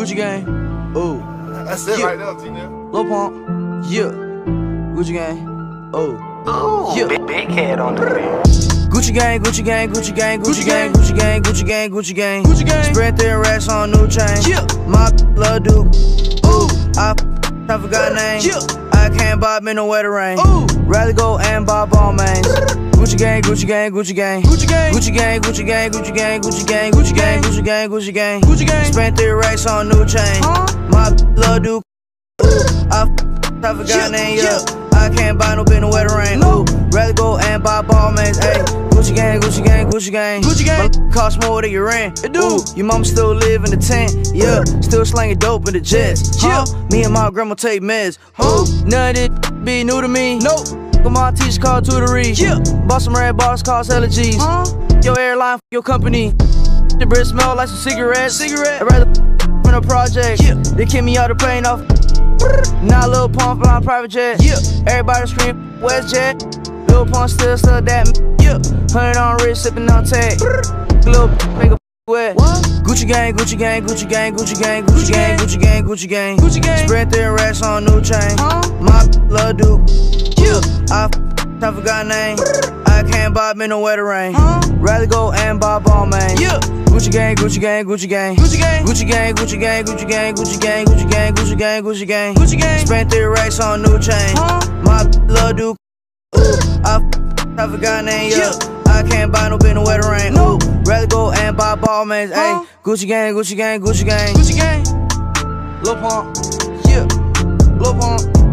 Gucci gang, oh. That's it right there, T-Nell. Lil Pump, yeah. Gucci gang, oh. Ooh, Yeah. big head on the beat. Gucci gang, Gucci gang, Gucci gang, Gucci gang, Gucci gang, Gucci gang, Gucci gang, Gucci gang. Spread their racks on new chain. Yeah. My love Duke. Ooh. I forgot name. Yeah. I can't buy me no wetter rain. Ooh. Rather go and buy ball mains. Gucci gang, Gucci gang, Gucci gang, Gucci gang, Gucci gang, Gucci gang, Gucci gang, Gucci gang, Gucci gang, Gucci gang, Gucci gang, Gucci gang. Spent 3 racks on new chain. My love Duke. I forgot name. Yeah. I can't buy no bit no wetter rain. Ooh. Rather go and buy ball mains. Ayy. Gucci gang, Gucci gang, Gucci gang, Gucci gang. My cost more than your rent. It do. Your mama still live in the tent. Yeah. Still slanging dope in the jets. Yeah. Me and my grandma take meds. None of it be new to me. Nope. My teacher called tutory. Yeah. Bought some red bars, cost hella G's. Your airline, your company. The bread smell like some cigarettes. I'd rather in a project. Yeah. They kick me out the plane off. Now Lil Pump flying private jet. Yeah. Everybody scream WestJet. Lil Pump still that. Yeah. 100 on wrist, sipping on tag. Lil make a wet. What? Gucci gang, Gucci gang, Gucci gang, Gucci gang, Gucci gang, Gucci gang, Gucci gang, Gucci gang. Spread 3 racks on new chain. My love Duke. Yeah. I forgot name. I can't buy me no wetter rain. Rather go and buy ball mains. Yeah. Gucci gang, Gucci gang, Gucci gang, Gucci gang, Gucci gang, Gucci gang, Gucci gang, Gucci gang, Gucci gang, Gucci gang, Gucci gang, Gucci gang. Spent 3 racks on new chain. My love Duke. I forgot name. Yeah. I can't buy no bit no wetter rain. No. Rather go and buy ball mains. Ayy. Gucci gang, Gucci gang, Gucci gang, Gucci gang. Lil Pump. Yeah. Lil Pump.